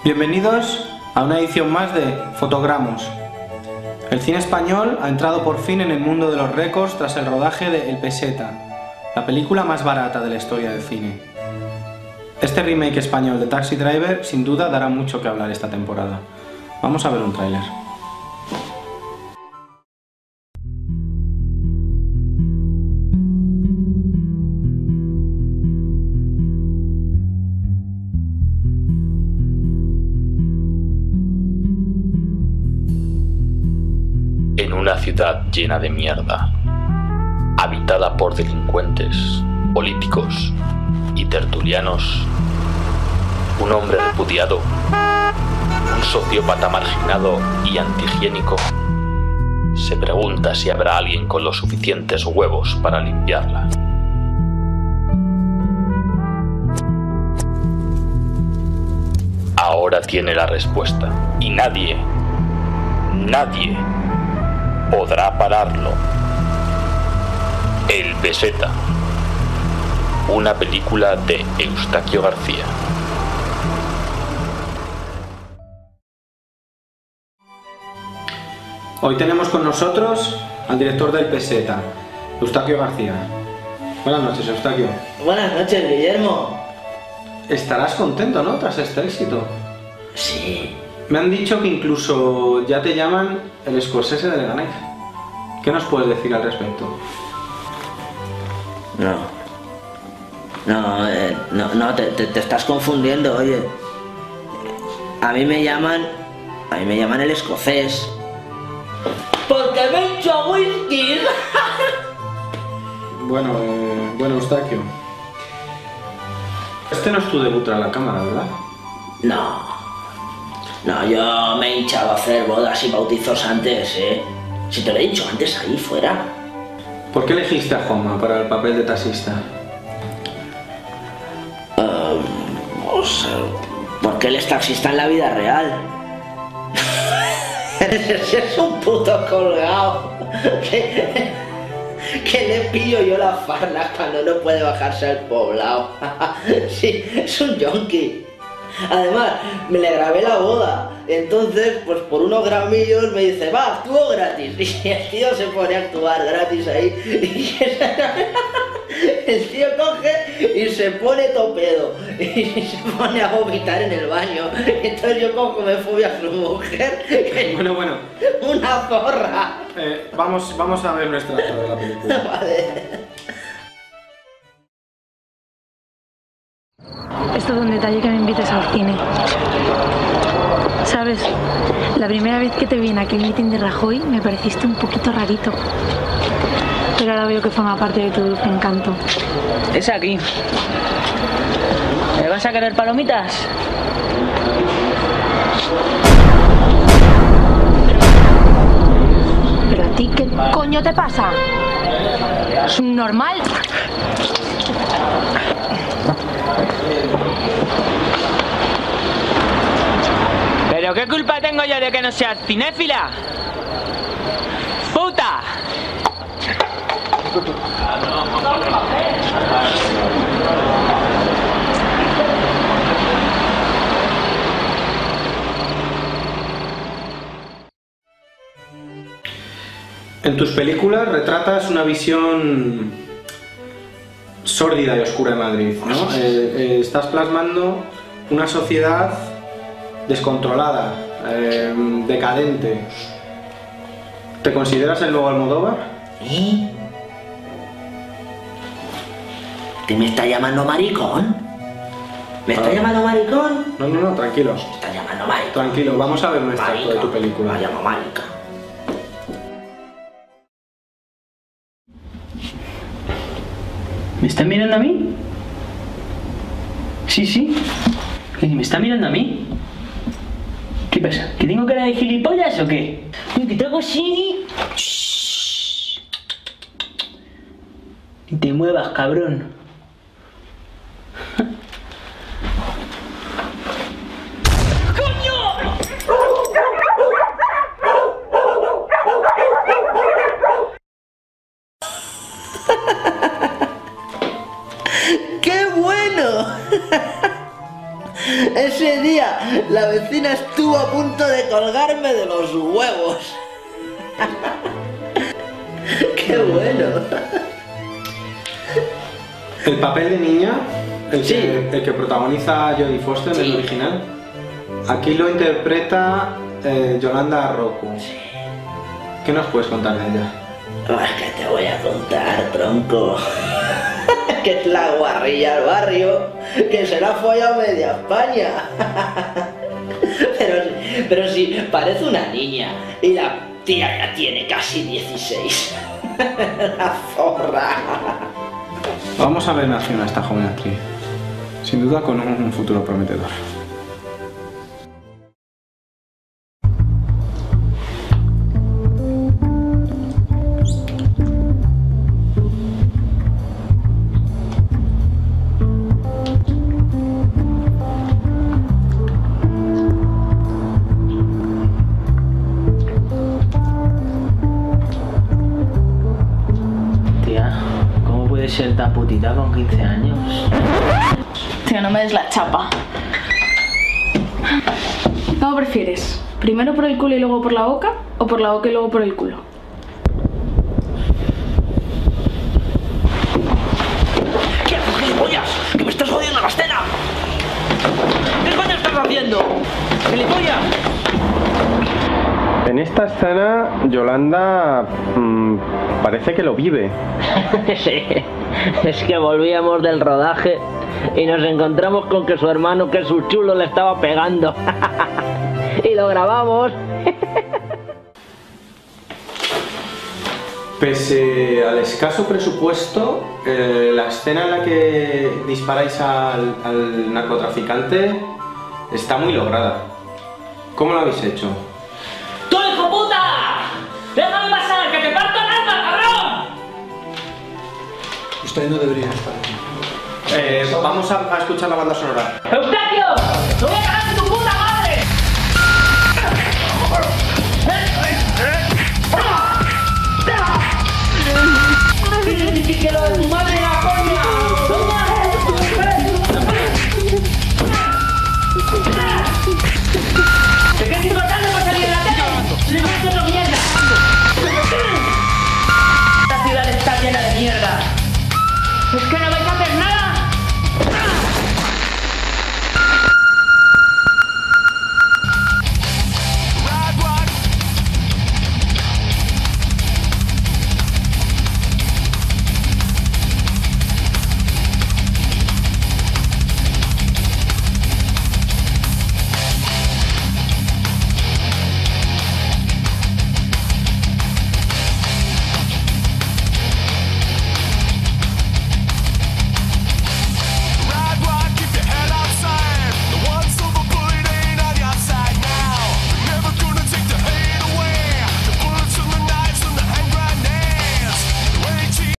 Bienvenidos a una edición más de Fotogramos. El cine español ha entrado por fin en el mundo de los récords tras el rodaje de El Peseta, la película más barata de la historia del cine. Este remake español de Taxi Driver sin duda dará mucho que hablar esta temporada. Vamos a ver un tráiler. En una ciudad llena de mierda, habitada por delincuentes, políticos y tertulianos, un hombre repudiado, un sociópata marginado y antihigiénico, se pregunta si habrá alguien con los suficientes huevos para limpiarla. Ahora tiene la respuesta y nadie podrá pararlo. El Peseta, una película de Eustaquio García. Hoy tenemos con nosotros al director del Peseta, Eustaquio García. Buenas noches, Eustaquio. Buenas noches, Guillermo. Estarás contento, ¿no?, tras este éxito. Sí. Me han dicho que incluso ya te llaman el Scorsese de Leganés. ¿Qué nos puedes decir al respecto? No, te estás confundiendo, oye. A mí me llaman el escocés. Porque me he hecho whisky. Bueno, Eustaquio. Este no es tu debut tras la cámara, ¿verdad? No, yo me he hinchado a hacer bodas y bautizos antes, ¿eh? Si te lo he dicho antes ahí fuera. ¿Por qué elegiste a Juanma para el papel de taxista? Porque él es taxista en la vida real. Es un puto colgado. Que le pillo yo la farla cuando no puede bajarse al poblado. Sí, es un yonki. Además, me le grabé la boda. Entonces, pues por unos gramillos me dice, va, actúo gratis. Y el tío se pone a actuar gratis ahí. Y el tío coge y se pone topedo. Y se pone a vomitar en el baño. Entonces yo cojo, me fui a su mujer. Bueno. Una zorra. Vamos a ver nuestra de la película. Vale. Es todo un detalle que me invites al cine. ¿Sabes? La primera vez que te vi en aquel meeting de Rajoy me pareciste un poquito rarito. Pero ahora veo que forma parte de tu dulce encanto. Es aquí. ¿Me vas a querer palomitas? ¿Pero a ti qué coño te pasa? ¿Es un normal? ¿Pero qué culpa tengo yo de que no seas cinéfila? ¡Puta! En tus películas retratas una visión sórdida y oscura de Madrid, ¿no? Estás plasmando una sociedad descontrolada, decadente. ¿Te consideras el nuevo Almodóvar? ¿Eh? ¿Te me está llamando maricón? ¿Me está llamando maricón? No, tranquilo. ¿Me está llamando maricón? Tranquilo, vamos a ver un extracto de tu película. Me llamo marica. ¿Me están mirando a mí? Sí. ¿Me está mirando a mí? ¿Qué pasa? ¿Que tengo cara de gilipollas o qué? Uy, que te hago así. Shhh. Ni te muevas, cabrón. ¡Qué bueno! Ese día la vecina estuvo a punto de colgarme de los huevos. ¡Qué bueno! El papel de niña, Sí. el que protagoniza Jodie Foster en el original, aquí lo interpreta Yolanda Rocco. ¿Qué nos puedes contar de ella? ¿Qué te voy a contar, tronco? Que es la guarrilla del barrio, que se la ha follado media España. Pero sí, parece una niña y la tía ya tiene casi 16. La zorra. Vamos a ver en acción a esta joven actriz. Sin duda con un futuro prometedor. Ser tan putita con 15 años. Tío, no me des la chapa. ¿Cómo prefieres? ¿Primero por el culo y luego por la boca? ¿O por la boca y luego por el culo? ¿Qué haces, gilipollas? ¡Que me estás jodiendo la escena! ¿Qué coño estás haciendo? ¡Gilipollas! En esta escena, Yolanda parece que lo vive. Sí, es que volvíamos del rodaje y nos encontramos con que su hermano, que es su chulo, le estaba pegando. Y lo grabamos. Pese al escaso presupuesto, la escena en la que disparáis al narcotraficante está muy lograda. ¿Cómo lo habéis hecho? ¡Tú, hijo puta! ¡Déjame pasar, que te parto el alma, cabrón! Usted no debería estar aquí. Vamos a escuchar la banda sonora. ¡Eustaquio! ¡Te voy a cagar en tu puta madre! ¡Que lo de tu madre, la coña! ¿De qué estoy tratando por salir en la tele? ¡Le meto otra mierda! Esta ciudad está llena de mierda. Es que no vais a hacer nada.